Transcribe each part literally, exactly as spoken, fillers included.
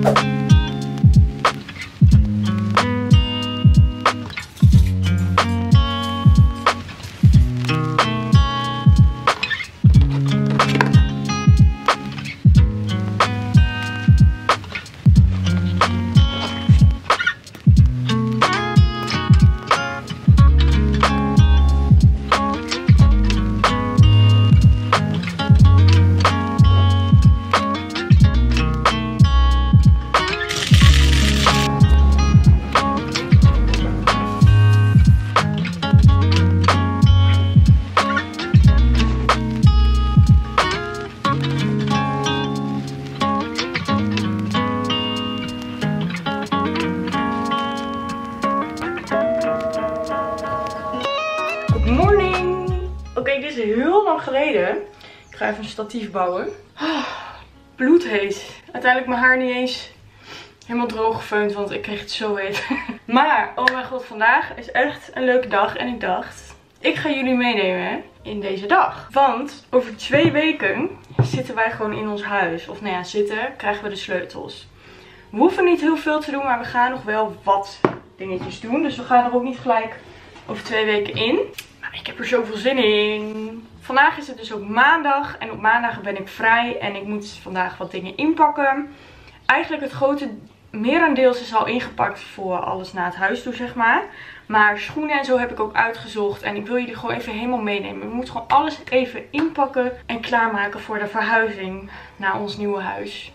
Morning! Oké, okay, dit is heel lang geleden. Ik ga even een statief bouwen. Oh, bloedheet. Uiteindelijk mijn haar niet eens helemaal droog gefeund, want ik kreeg het zo heet. Maar, oh mijn god, vandaag is echt een leuke dag. En ik dacht, ik ga jullie meenemen in deze dag. Want over twee weken zitten wij gewoon in ons huis. Of nou ja, zitten, krijgen we de sleutels. We hoeven niet heel veel te doen, maar we gaan nog wel wat dingetjes doen. Dus we gaan er ook niet gelijk over twee weken in. Maar ik heb er zoveel zin in. Vandaag is het dus ook maandag. En op maandag ben ik vrij. En ik moet vandaag wat dingen inpakken. Eigenlijk het grote merendeels is al ingepakt voor alles naar het huis toe, zeg maar. Maar schoenen en zo heb ik ook uitgezocht. En ik wil jullie gewoon even helemaal meenemen. Ik moet gewoon alles even inpakken en klaarmaken voor de verhuizing naar ons nieuwe huis.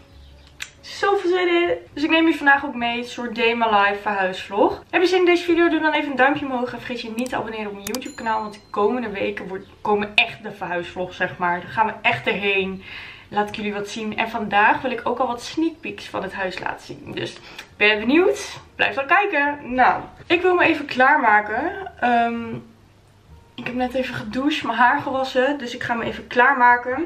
Zoveel zin in. Dus ik neem je vandaag ook mee. Een soort Day My Life verhuisvlog. Heb je zin in deze video? Doe dan even een duimpje omhoog. En vergeet je niet te abonneren op mijn YouTube kanaal. Want de komende weken wordt, komen echt de verhuisvlogs, zeg maar. Dan gaan we echt erheen. Laat ik jullie wat zien. En vandaag wil ik ook al wat sneak peeks van het huis laten zien. Dus ben je benieuwd? Blijf dan kijken. Nou, ik wil me even klaarmaken. Um, ik heb net even gedoucht, mijn haar gewassen. Dus ik ga me even klaarmaken.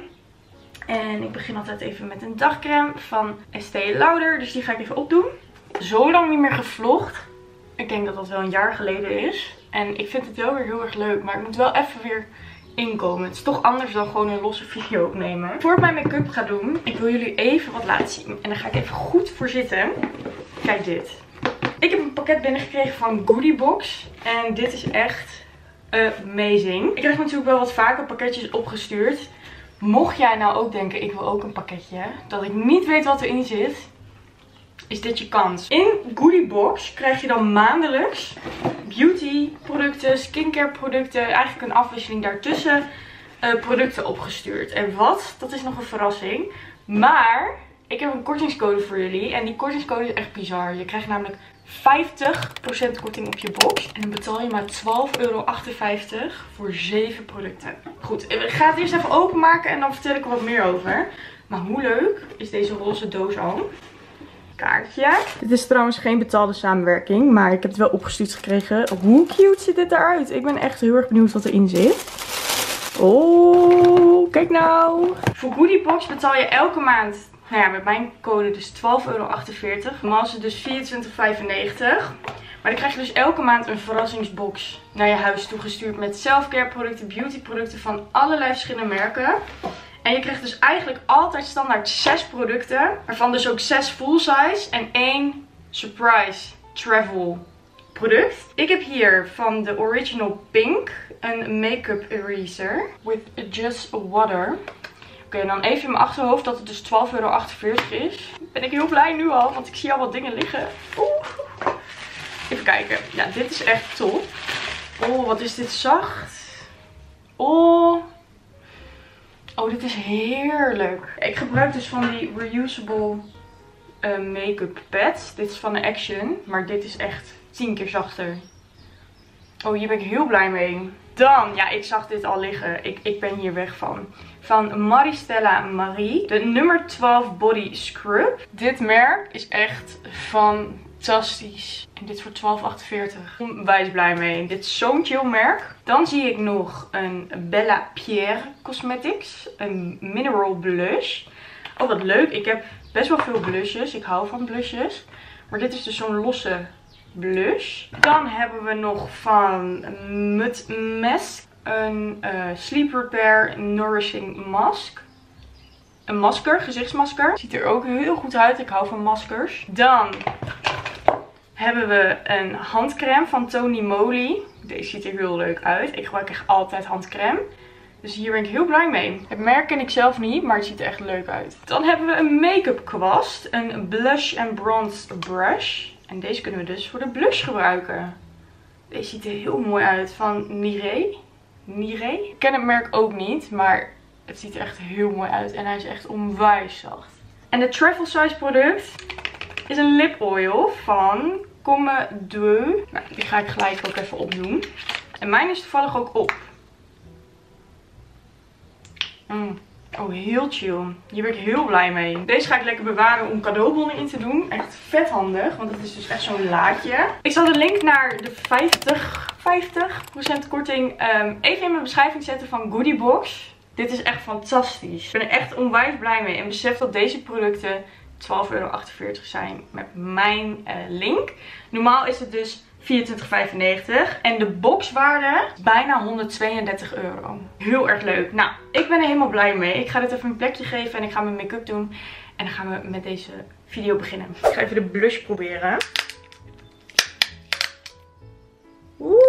En ik begin altijd even met een dagcreme van Estée Lauder. Dus die ga ik even opdoen. Zo lang niet meer gevlogd. Ik denk dat dat wel een jaar geleden is. En ik vind het wel weer heel erg leuk. Maar ik moet wel even weer inkomen. Het is toch anders dan gewoon een losse video opnemen. Voor ik mijn make-up ga doen, ik wil jullie even wat laten zien. En daar ga ik even goed voor zitten. Kijk dit. Ik heb een pakket binnengekregen van Goodiebox. En dit is echt amazing. Ik krijg natuurlijk wel wat vaker pakketjes opgestuurd. Mocht jij nou ook denken, ik wil ook een pakketje, dat ik niet weet wat erin zit, is dit je kans. In Goodiebox krijg je dan maandelijks beauty producten, skincare producten, eigenlijk een afwisseling daartussen, uh, producten opgestuurd. En wat? Dat is nog een verrassing. Maar ik heb een kortingscode voor jullie en die kortingscode is echt bizar. Je krijgt namelijk vijftig procent korting op je box. En dan betaal je maar twaalf euro achtenvijftig voor zeven producten. Goed, ik ga het eerst even openmaken en dan vertel ik er wat meer over. Maar hoe leuk is deze roze doos al? Kaartje. Dit is trouwens geen betaalde samenwerking, maar ik heb het wel opgestuurd gekregen. Hoe cute ziet dit eruit? Ik ben echt heel erg benieuwd wat erin zit. Oh, kijk nou. Voor Goodiebox betaal je elke maand, nou ja, met mijn code dus twaalf euro achtenveertig. Normaal is het dus vierentwintig vijfennegentig. Maar dan krijg je dus elke maand een verrassingsbox naar je huis toegestuurd met selfcare producten, beauty producten van allerlei verschillende merken. En je krijgt dus eigenlijk altijd standaard zes producten. Waarvan dus ook zes full size en één surprise travel product. Ik heb hier van de Original Pink een make-up eraser with just water. Oké, okay, dan even in mijn achterhoofd dat het dus twaalf euro achtenveertig is. Ben ik heel blij nu al, want ik zie al wat dingen liggen. Oeh. Even kijken. Ja, dit is echt top. Oh, wat is dit zacht. Oh. Oh, dit is heerlijk. Ik gebruik dus van die reusable uh, make-up pads. Dit is van de Action, maar dit is echt tien keer zachter. Oh, hier ben ik heel blij mee. Dan, ja, ik zag dit al liggen. Ik, ik ben hier weg van. Van Maristella Marie. De nummer twaalf Body Scrub. Dit merk is echt fantastisch. En dit voor twaalf achtenveertig. Onwijs blij mee. Dit is zo'n chill merk. Dan zie ik nog een Bella Pierre Cosmetics. Een mineral blush. Oh, wat leuk. Ik heb best wel veel blushes. Ik hou van blushes. Maar dit is dus zo'n losse blush. Dan hebben we nog van Mud Mask een uh, Sleep Repair Nourishing Mask. een masker, gezichtsmasker. Ziet er ook heel goed uit. Ik hou van maskers. Dan hebben we een handcrème van Tony Moly. Deze ziet er heel leuk uit. Ik gebruik echt altijd handcrème. Dus hier ben ik heel blij mee. Het merk ken ik zelf niet, maar het ziet er echt leuk uit. Dan hebben we een make-up kwast. Een blush and bronze brush. En deze kunnen we dus voor de blush gebruiken. Deze ziet er heel mooi uit. Van Niré. Niré. Ik ken het merk ook niet, maar het ziet er echt heel mooi uit. En hij is echt onwijs zacht. En de travel size product is een lip oil van Comme Deux. Nou, die ga ik gelijk ook even opdoen. En mijn is toevallig ook op. Mm. Oh, heel chill. Hier ben ik heel blij mee. Deze ga ik lekker bewaren om cadeaubonnen in te doen. Echt vet handig, want het is dus echt zo'n laadje. Ik zal de link naar de vijftig procent korting um, even in mijn beschrijving zetten van Goodiebox. Dit is echt fantastisch. Ik ben er echt onwijs blij mee. En besef dat deze producten twaalf euro achtenveertig zijn met mijn uh, link. Normaal is het dus vierentwintig vijfennegentig. En de boxwaarde bijna honderdtweeëndertig euro. Heel erg leuk. Nou, ik ben er helemaal blij mee. Ik ga dit even een plekje geven en ik ga mijn make-up doen. En dan gaan we met deze video beginnen. Ik ga even de blush proberen. Oeh.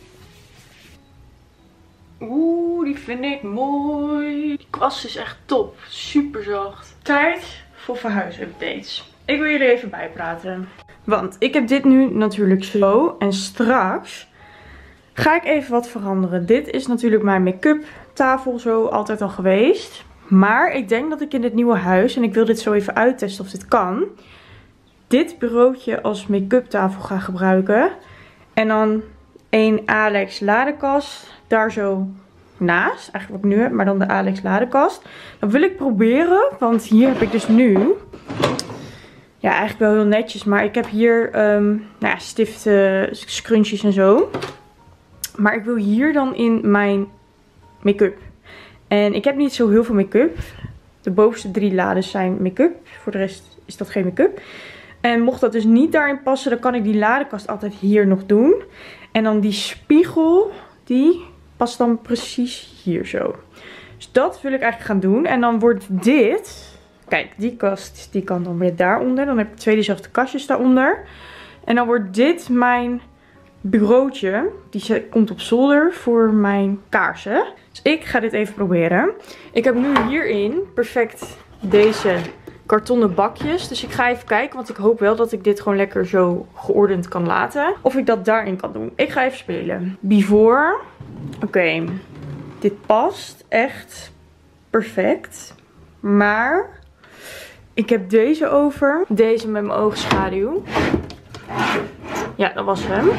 Oeh, die vind ik mooi. Die kwast is echt top. Super zacht. Tijd voor verhuisupdates. Ik wil jullie even bijpraten. Want ik heb dit nu natuurlijk zo. En straks ga ik even wat veranderen. Dit is natuurlijk mijn make-up tafel zo altijd al geweest. Maar ik denk dat ik in dit nieuwe huis, en ik wil dit zo even uittesten of dit kan, dit bureautje als make-up tafel ga gebruiken. En dan een Alex ladekast daar zo naast. Eigenlijk wat ik nu heb, maar dan de Alex ladekast. Dat wil ik proberen, want hier heb ik dus nu... Ja, eigenlijk wel heel netjes. Maar ik heb hier um, nou ja, stiften, scrunchies en zo. Maar ik wil hier dan in mijn make-up. En ik heb niet zo heel veel make-up. De bovenste drie lades zijn make-up. Voor de rest is dat geen make-up. En mocht dat dus niet daarin passen, dan kan ik die ladekast altijd hier nog doen. En dan die spiegel, die past dan precies hier zo. Dus dat wil ik eigenlijk gaan doen. En dan wordt dit... Kijk, die kast die kan dan weer daaronder. Dan heb ik twee dezelfde kastjes daaronder. En dan wordt dit mijn bureautje. Die komt op zolder voor mijn kaarsen. Dus ik ga dit even proberen. Ik heb nu hierin perfect deze kartonnen bakjes. Dus ik ga even kijken. Want ik hoop wel dat ik dit gewoon lekker zo geordend kan laten. Of ik dat daarin kan doen. Ik ga even spelen. Before. Oké. Okay. Dit past echt perfect. Maar... ik heb deze over. Deze met mijn oogschaduw. Ja, dat was hem.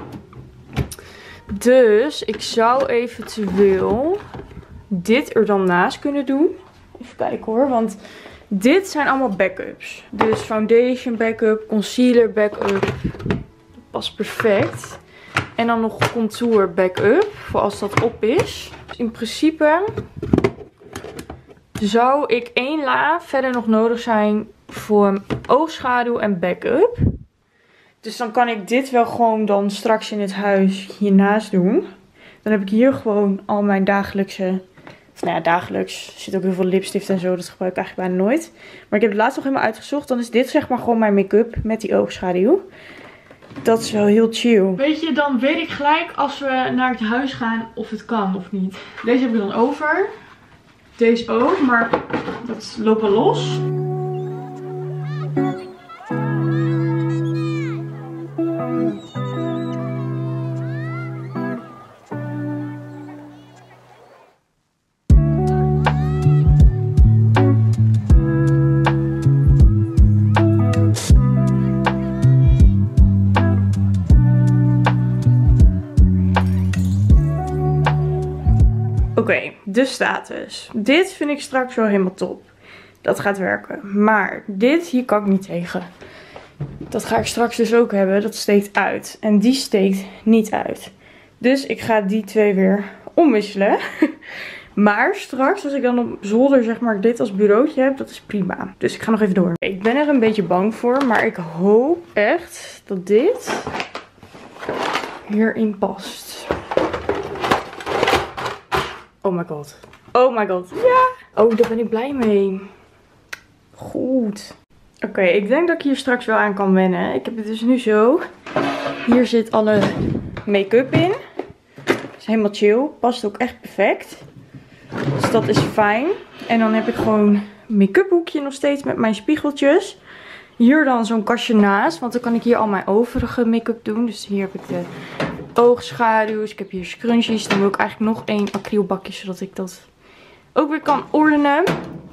Dus ik zou eventueel dit er dan naast kunnen doen. Even kijken hoor. Want dit zijn allemaal backups. Dus foundation backup, concealer backup. Dat past perfect. En dan nog contour backup. Voor als dat op is. Dus in principe... zou ik één la verder nog nodig zijn voor oogschaduw en backup. Dus dan kan ik dit wel gewoon dan straks in het huis hiernaast doen. Dan heb ik hier gewoon al mijn dagelijkse... Nou ja, dagelijks. Er zit ook heel veel lipstift en zo. Dat gebruik ik eigenlijk bijna nooit. Maar ik heb het laatst nog helemaal uitgezocht. Dan is dit zeg maar gewoon mijn make-up met die oogschaduw. Dat is wel heel chill. Weet je, dan weet ik gelijk als we naar het huis gaan of het kan of niet. Deze heb ik dan over. Deze ook, maar dat loopt wel los. Oké, okay, de status. Dit vind ik straks wel helemaal top. Dat gaat werken. Maar dit, hier kan ik niet tegen. Dat ga ik straks dus ook hebben. Dat steekt uit. En die steekt niet uit. Dus ik ga die twee weer omwisselen. Maar straks, als ik dan op zolder zeg maar dit als bureautje heb, dat is prima. Dus ik ga nog even door. Ik ben er een beetje bang voor. Maar ik hoop echt dat dit hierin past. Oh my god. Oh my god. Ja! Oh, daar ben ik blij mee. Goed. Oké, okay, ik denk dat ik hier straks wel aan kan wennen. Ik heb het dus nu zo. Hier zit alle make-up in. Is helemaal chill. Past ook echt perfect. Dus dat is fijn. En dan heb ik gewoon make-up hoekje nog steeds met mijn spiegeltjes. Hier dan zo'n kastje naast. Want dan kan ik hier al mijn overige make-up doen. Dus hier heb ik de oogschaduws. Ik heb hier scrunchies. Dan wil ik eigenlijk nog één acrylbakje. Zodat ik dat ook weer kan ordenen.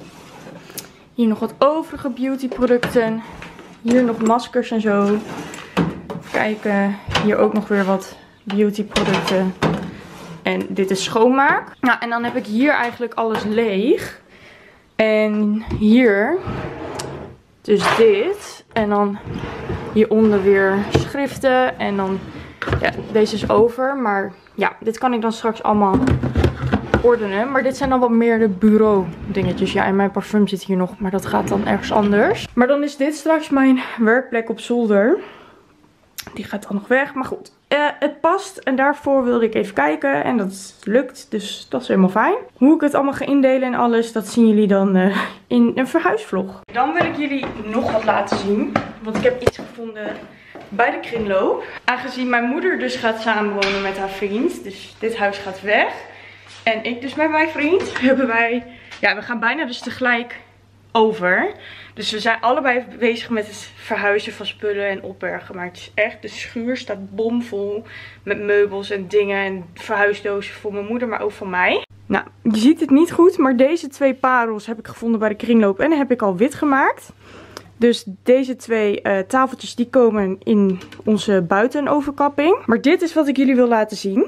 Hier nog wat overige beauty producten. Hier nog maskers en zo. Even kijken. Hier ook nog weer wat beauty producten. En dit is schoonmaak. Nou, en dan heb ik hier eigenlijk alles leeg. En hier. Dus dit. En dan hieronder weer schriften. En dan, ja, deze is over. Maar ja, dit kan ik dan straks allemaal ordenen. Maar dit zijn dan wat meer de bureau dingetjes. Ja, en mijn parfum zit hier nog. Maar dat gaat dan ergens anders. Maar dan is dit straks mijn werkplek op zolder. Die gaat dan nog weg. Maar goed. Uh, het past. En daarvoor wilde ik even kijken. En dat lukt. Dus dat is helemaal fijn. Hoe ik het allemaal ga indelen en alles. Dat zien jullie dan uh, in een verhuisvlog. Dan wil ik jullie nog wat laten zien. Want ik heb iets gevonden bij de kringloop. Aangezien mijn moeder dus gaat samenwonen met haar vriend. Dus dit huis gaat weg. En ik dus met mijn vriend. Hebben wij. Ja, we gaan bijna dus tegelijk over. Dus we zijn allebei bezig met het verhuizen van spullen en opbergen. Maar het is echt, de schuur staat bomvol met meubels en dingen en verhuisdozen voor mijn moeder, maar ook voor mij. Nou, je ziet het niet goed, maar deze twee parels heb ik gevonden bij de kringloop en die heb ik al wit gemaakt. Dus deze twee uh, tafeltjes die komen in onze buitenoverkapping. Maar dit is wat ik jullie wil laten zien.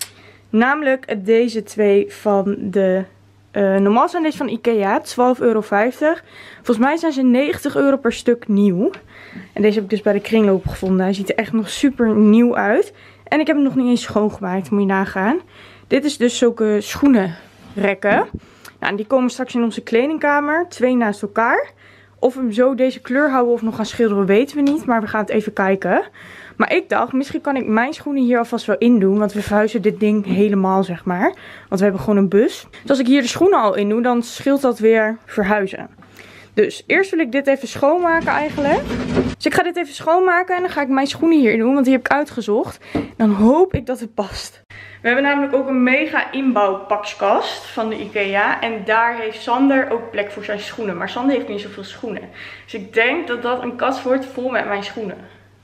Namelijk deze twee van de... Uh, normaal zijn deze van Ikea, twaalf euro vijftig. Volgens mij zijn ze negentig euro per stuk nieuw. En deze heb ik dus bij de kringloop gevonden. Hij ziet er echt nog super nieuw uit. En ik heb hem nog niet eens schoongemaakt, moet je nagaan. Dit is dus zulke schoenenrekken. Nou, die komen straks in onze kledingkamer, twee naast elkaar. Of we hem zo deze kleur houden of nog gaan schilderen, weten we niet. Maar we gaan het even kijken. Maar ik dacht, misschien kan ik mijn schoenen hier alvast wel in doen. Want we verhuizen dit ding helemaal, zeg maar. Want we hebben gewoon een bus. Dus als ik hier de schoenen al in doe, dan scheelt dat weer verhuizen. Dus eerst wil ik dit even schoonmaken eigenlijk. Dus ik ga dit even schoonmaken en dan ga ik mijn schoenen hier in doen. Want die heb ik uitgezocht. Dan hoop ik dat het past. We hebben namelijk ook een mega inbouwpakskast van de Ikea. En daar heeft Sander ook plek voor zijn schoenen. Maar Sander heeft niet zoveel schoenen. Dus ik denk dat dat een kast wordt vol met mijn schoenen.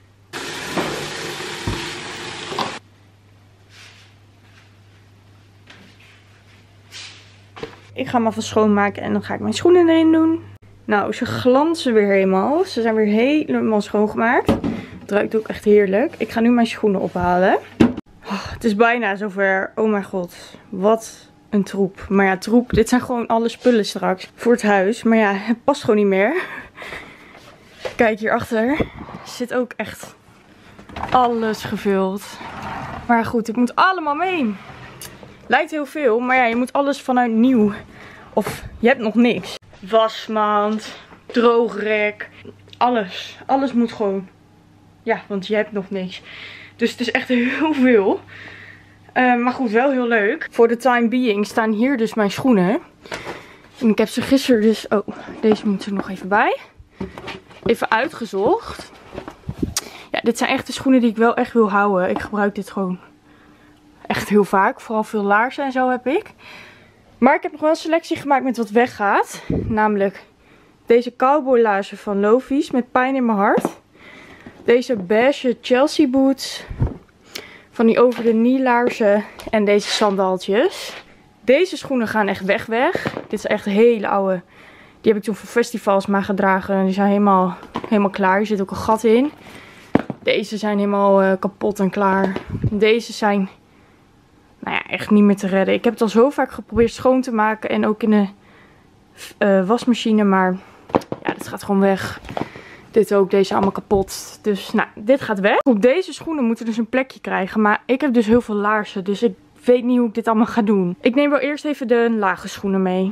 Ik ga hem even schoonmaken en dan ga ik mijn schoenen erin doen. Nou, ze glanzen weer helemaal. Ze zijn weer helemaal schoongemaakt. Het ruikt ook echt heerlijk. Ik ga nu mijn schoenen ophalen. Oh, het is bijna zover. Oh mijn god. Wat een troep. Maar ja, troep. Dit zijn gewoon alle spullen straks voor het huis. Maar ja, het past gewoon niet meer. Kijk, hierachter zit ook echt alles gevuld. Maar goed, het moet allemaal mee. Lijkt heel veel, maar ja, je moet alles vanuit nieuw. Of je hebt nog niks. Wasmand, droogrek, alles. Alles moet gewoon. Ja, want je hebt nog niks. Dus het is echt heel veel. Uh, maar goed, wel heel leuk. Voor de time being staan hier dus mijn schoenen. En ik heb ze gisteren dus... Oh, deze moet er nog even bij. Even uitgezocht. Ja, dit zijn echt de schoenen die ik wel echt wil houden. Ik gebruik dit gewoon echt heel vaak. Vooral veel laarzen en zo heb ik. Maar ik heb nog wel een selectie gemaakt met wat weggaat. Namelijk deze cowboy laarzen van Lovies met pijn in mijn hart. Deze beige Chelsea boots. Van die over de knie laarzen. En deze sandaaltjes. Deze schoenen gaan echt weg weg. Dit is echt een hele oude. Die heb ik toen voor festivals maar gedragen. Die zijn helemaal, helemaal klaar. Er zit ook een gat in. Deze zijn helemaal uh, kapot en klaar. Deze zijn... Nou ja, echt niet meer te redden. Ik heb het al zo vaak geprobeerd schoon te maken. En ook in de uh, wasmachine. Maar ja, dit gaat gewoon weg. Dit ook. Deze allemaal kapot. Dus nou, dit gaat weg. Goed, deze schoenen moeten dus een plekje krijgen. Maar ik heb dus heel veel laarzen. Dus ik weet niet hoe ik dit allemaal ga doen. Ik neem wel eerst even de lage schoenen mee.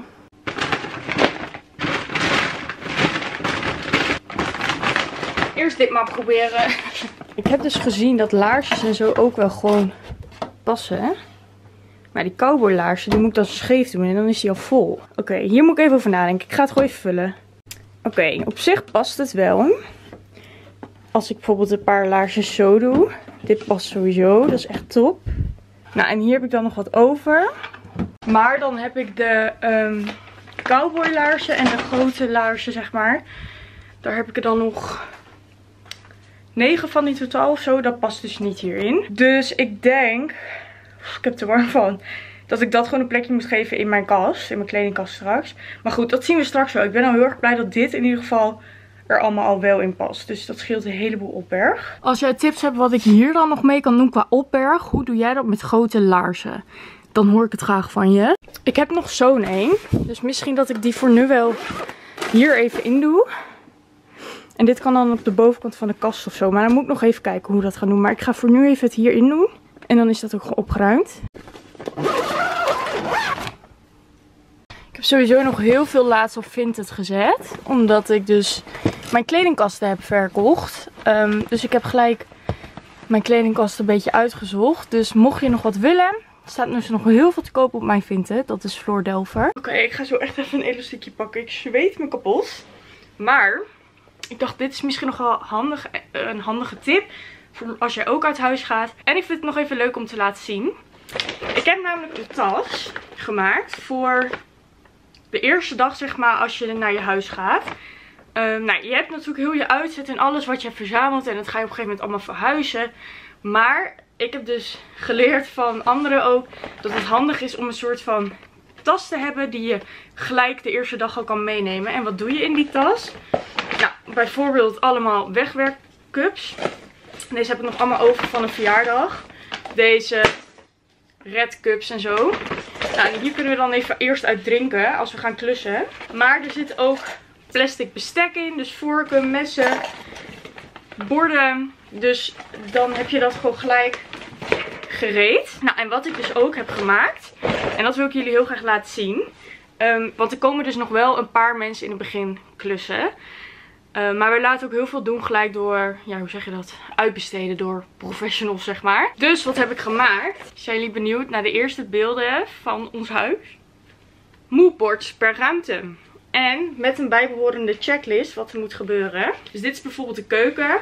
Eerst dit maar proberen. Ik heb dus gezien dat laarsjes en zo ook wel gewoon passen. Hè? Maar die cowboylaarzen, die moet ik dan scheef doen en dan is die al vol. Oké, okay, hier moet ik even over nadenken. Ik ga het gewoon even vullen. Oké, okay, op zich past het wel. Als ik bijvoorbeeld een paar laarsjes zo doe. Dit past sowieso, dat is echt top. Nou, en hier heb ik dan nog wat over. Maar dan heb ik de um, cowboylaarzen en de grote laarzen, zeg maar. Daar heb ik er dan nog negen van in totaal of zo. Dat past dus niet hierin. Dus ik denk, ik heb er warm van, dat ik dat gewoon een plekje moet geven in mijn kast. In mijn kledingkast straks. Maar goed, dat zien we straks wel. Ik ben al heel erg blij dat dit in ieder geval er allemaal al wel in past. Dus dat scheelt een heleboel opberg. Als jij tips hebt wat ik hier dan nog mee kan doen qua opberg, hoe doe jij dat met grote laarzen? Dan hoor ik het graag van je. Ik heb nog zo'n één. Dus misschien dat ik die voor nu wel hier even in doe. En dit kan dan op de bovenkant van de kast of zo. Maar dan moet ik nog even kijken hoe we dat gaan doen. Maar ik ga voor nu even het hierin doen. En dan is dat ook gewoon opgeruimd. Ik heb sowieso nog heel veel laatst op Vinted gezet. Omdat ik dus mijn kledingkasten heb verkocht. Um, dus ik heb gelijk mijn kledingkast een beetje uitgezocht. Dus mocht je nog wat willen, er staat dus nog heel veel te kopen op mijn Vinted. Dat is Floor Delver. Oké, okay, ik ga zo echt even een elastiekje pakken. Ik zweet me kapot. Maar ik dacht, dit is misschien nog wel handig, een handige tip. Voor als jij ook uit huis gaat. En ik vind het nog even leuk om te laten zien. Ik heb namelijk een tas gemaakt voor de eerste dag, zeg maar, als je naar je huis gaat. Um, nou, je hebt natuurlijk heel je uitzet en alles wat je hebt verzameld. En dat ga je op een gegeven moment allemaal verhuizen. Maar ik heb dus geleerd van anderen ook dat het handig is om een soort van tas te hebben die je gelijk de eerste dag al kan meenemen. En wat doe je in die tas? Nou, bijvoorbeeld allemaal wegwerkcups. Deze heb ik nog allemaal over van een verjaardag. Deze red cups en zo. Nou, en hier kunnen we dan even eerst uit drinken als we gaan klussen. Maar er zit ook plastic bestek in. Dus vorken, messen, borden. Dus dan heb je dat gewoon gelijk gereed. Nou, en wat ik dus ook heb gemaakt. En dat wil ik jullie heel graag laten zien. Um, want er komen dus nog wel een paar mensen in het begin klussen. Uh, maar we laten ook heel veel doen gelijk door, ja, hoe zeg je dat? Uitbesteden door professionals, zeg maar. Dus wat heb ik gemaakt? Zijn jullie benieuwd naar de eerste beelden van ons huis? Moodboards per ruimte. En met een bijbehorende checklist wat er moet gebeuren. Dus dit is bijvoorbeeld de keuken.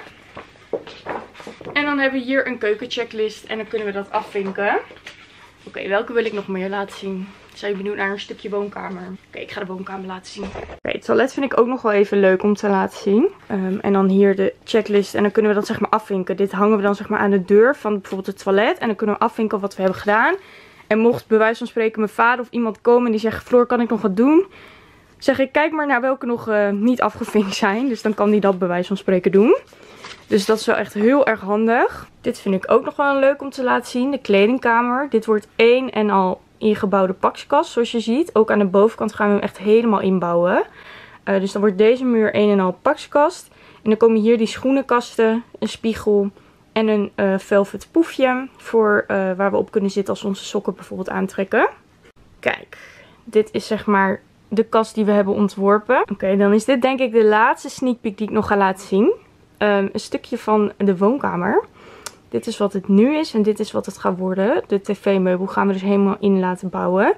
En dan hebben we hier een keukenchecklist en dan kunnen we dat afvinken. Oké, okay, welke wil ik nog meer laten zien? Zijn je benieuwd naar een stukje woonkamer? Oké, okay, ik ga de woonkamer laten zien. Oké, okay, het toilet vind ik ook nog wel even leuk om te laten zien. Um, en dan hier de checklist. En dan kunnen we dat zeg maar afvinken. Dit hangen we dan zeg maar aan de deur van bijvoorbeeld het toilet. En dan kunnen we afvinken wat we hebben gedaan. En mocht bij wijze van spreken mijn vader of iemand komen en die zegt, Floor, kan ik nog wat doen? Zeg ik, kijk maar naar welke nog uh, niet afgevinkt zijn. Dus dan kan die dat bij wijze van spreken doen. Dus dat is wel echt heel erg handig. Dit vind ik ook nog wel leuk om te laten zien. De kledingkamer. Dit wordt één en al ingebouwde pakskast, zoals je ziet. Ook aan de bovenkant gaan we hem echt helemaal inbouwen. Uh, dus dan wordt deze muur één en al pakskast. En dan komen hier die schoenenkasten, een spiegel en een uh, velvet poefje. Voor uh, waar we op kunnen zitten als we onze sokken bijvoorbeeld aantrekken. Kijk, dit is zeg maar de kast die we hebben ontworpen. Oké, okay, dan is dit denk ik de laatste sneak peek die ik nog ga laten zien. Um, een stukje van de woonkamer. Dit is wat het nu is en dit is wat het gaat worden. De tv-meubel gaan we dus helemaal in laten bouwen.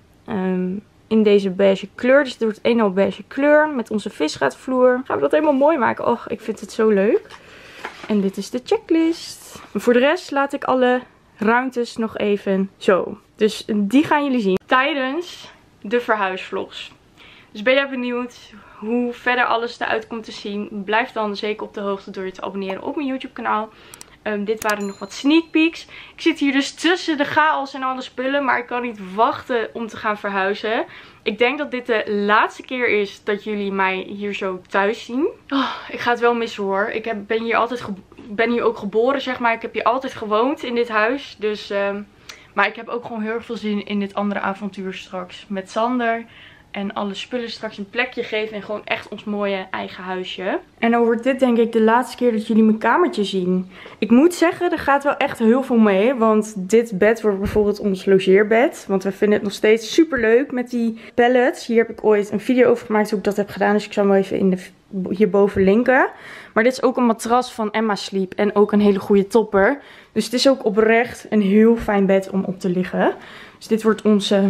Um, in deze beige kleur. Dus het wordt een en al beige kleur. Met onze visgraatvloer. Gaan we dat helemaal mooi maken. Och, ik vind het zo leuk. En dit is de checklist. Maar voor de rest laat ik alle ruimtes nog even zo. Dus die gaan jullie zien tijdens de verhuisvlogs. Dus ben jij benieuwd hoe verder alles eruit komt te zien? Blijf dan zeker op de hoogte door je te abonneren op mijn YouTube kanaal. Um, dit waren nog wat sneak peeks. Ik zit hier dus tussen de chaos en alle spullen. Maar ik kan niet wachten om te gaan verhuizen. Ik denk dat dit de laatste keer is dat jullie mij hier zo thuis zien. Oh, ik ga het wel missen hoor. Ik heb, ben, hier altijd ben hier ook geboren zeg maar. Ik heb hier altijd gewoond in dit huis. Dus, um, maar ik heb ook gewoon heel erg veel zin in dit andere avontuur straks. Met Sander. En alle spullen straks een plekje geven. En gewoon echt ons mooie eigen huisje. En dan wordt dit denk ik de laatste keer dat jullie mijn kamertje zien. Ik moet zeggen, er gaat wel echt heel veel mee. Want dit bed wordt bijvoorbeeld ons logeerbed. Want we vinden het nog steeds super leuk met die pallets. Hier heb ik ooit een video over gemaakt hoe ik dat heb gedaan. Dus ik zal hem wel even in de, hierboven linken. Maar dit is ook een matras van Emma Sleep. En ook een hele goede topper. Dus het is ook oprecht een heel fijn bed om op te liggen. Dus dit wordt onze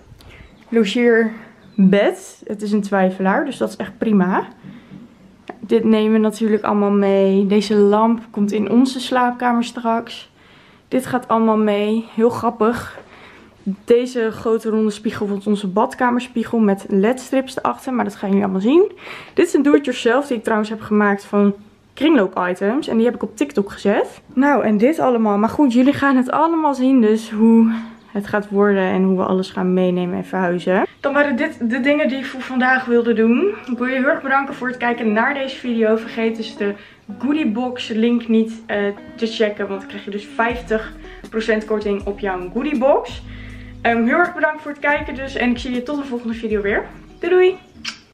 logeerbed. Het is een twijfelaar, dus dat is echt prima. Dit nemen we natuurlijk allemaal mee. Deze lamp komt in onze slaapkamer straks. Dit gaat allemaal mee. Heel grappig. Deze grote ronde spiegel wordt onze badkamerspiegel met ledstrips erachter. Maar dat gaan jullie allemaal zien. Dit is een do-it-yourself die ik trouwens heb gemaakt van kringloop-items. En die heb ik op TikTok gezet. Nou, en dit allemaal. Maar goed, jullie gaan het allemaal zien. Dus hoe het gaat worden en hoe we alles gaan meenemen en verhuizen. Dan waren dit de dingen die ik voor vandaag wilde doen. Ik wil je heel erg bedanken voor het kijken naar deze video. Vergeet dus de goodiebox link niet uh, te checken. Want dan krijg je dus vijftig procent korting op jouw goodiebox. Um, heel erg bedankt voor het kijken dus. En ik zie je tot de volgende video weer. Doei doei!